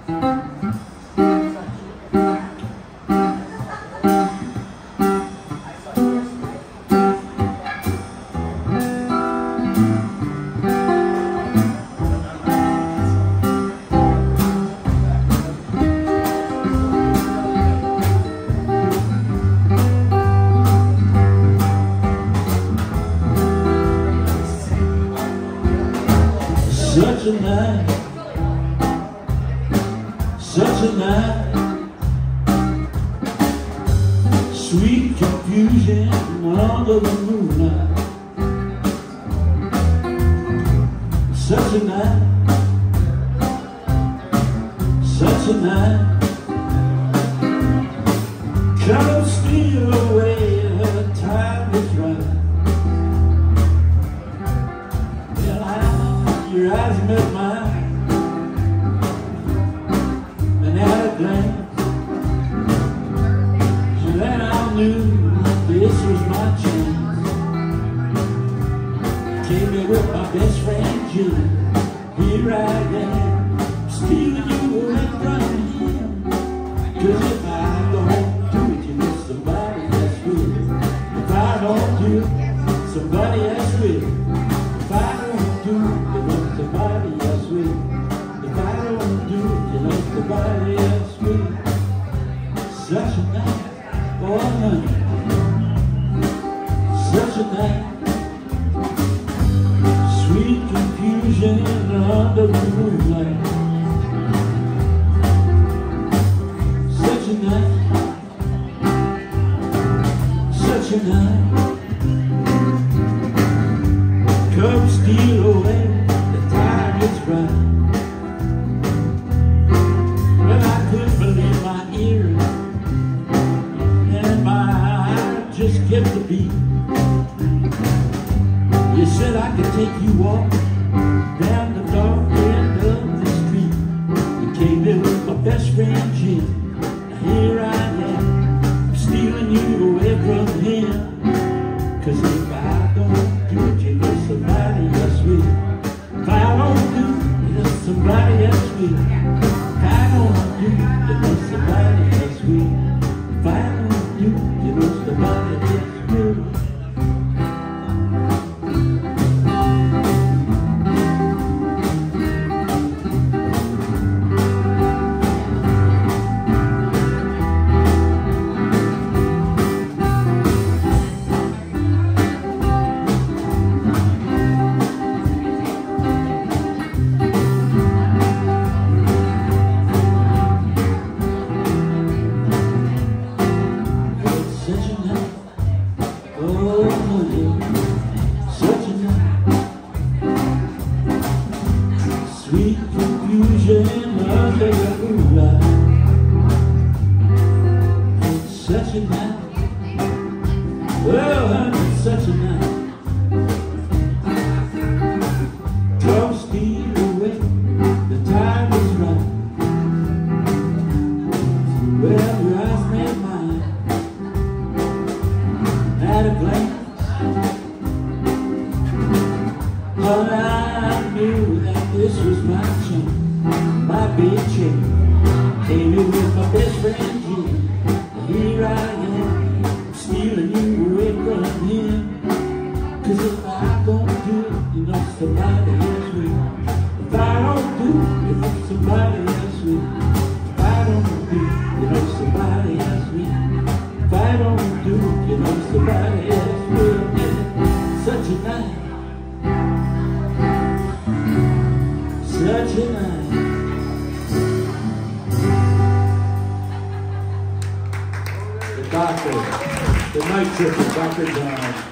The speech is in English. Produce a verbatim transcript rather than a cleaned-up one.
Such a night, such a night, sweet confusion under the moonlight. Such a night, such a night, come steal away, the time is right. Your eyes met mine, and at a glance, so then I knew this was my chance. Came in with my best friend Jim. Here I am, stealing you away from him. 'Cause if I don't do it, you know somebody else will. If I don't do it, somebody else will. If I don't do it, you know somebody else will. If I don't do it, you know somebody else will. Such a night, oh honey, such a night, sweet confusion under the moonlight. Such a night, such a night, come steal away, the time is right. Well, I couldn't believe my ears, and my heart just kept the beat. You said I could take you walking down the dark end of the street. You came in with my best friend Jim. Now here I am, I'm stealing you away from him. 'Cause if I don't do it, you know somebody else will. If I don't do it, you know somebody else will. If I don't do it, you know somebody else will. If I don't do it, you know somebody else will. Such a night, oh honey, such a night, sweet confusion under the moonlight. Such a night, well honey, such a night, come steal away, the time is right. Well, your eyes met mine at a glance, but I knew that this was my chance, my big chance. Came in with my best friend Jim, and here I am, stealing you away from him. 'Cause if I don't do it, you know somebody else will. If I don't do it, you know somebody else will. If I don't do it, you know somebody else will. If I don't do it, you know somebody else will. Such a night, such a night. The doctor, the night tripper, Doctor John.